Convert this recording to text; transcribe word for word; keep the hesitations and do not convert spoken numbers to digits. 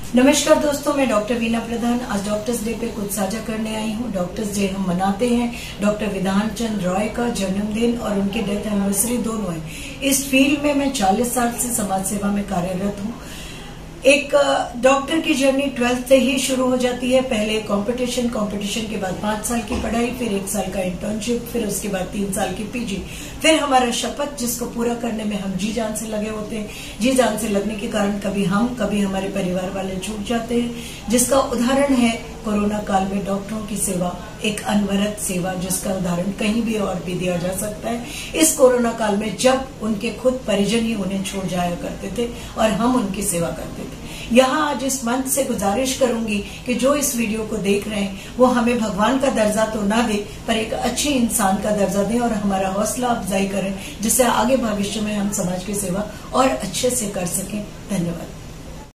नमस्कार दोस्तों, मैं डॉक्टर वीना प्रधान आज डॉक्टर्स डे पे कुछ साझा करने आई हूँ। डॉक्टर्स डे हम मनाते हैं। डॉक्टर विधान चंद रॉय का जन्मदिन और उनके डेथ एनिवर्सरी दोनों है। इस फील्ड में मैं चालीस साल से समाज सेवा में कार्यरत हूँ। एक डॉक्टर की जर्नी ट्वेल्थ से ही शुरू हो जाती है। पहले कंपटीशन, कंपटीशन के बाद पांच साल की पढ़ाई, फिर एक साल का इंटर्नशिप, फिर उसके बाद तीन साल की पीजी, फिर हमारा शपथ जिसको पूरा करने में हम जी जान से लगे होते हैं। जी जान से लगने के कारण कभी हम कभी हमारे परिवार वाले छूट जाते हैं, जिसका उदाहरण है कोरोना काल में डॉक्टरों की सेवा, एक अनवरत सेवा जिसका उदाहरण कहीं भी और भी दिया जा सकता है। इस कोरोना काल में जब उनके खुद परिजन ही उन्हें छोड़ जाया करते थे और हम उनकी सेवा करते थे। यहाँ आज इस मंच से गुजारिश करूंगी कि जो इस वीडियो को देख रहे हैं वो हमें भगवान का दर्जा तो ना दे, पर एक अच्छे इंसान का दर्जा दें और हमारा हौसला अफजाई करें, जिससे आगे भविष्य में हम समाज की सेवा और अच्छे से कर सकें। धन्यवाद।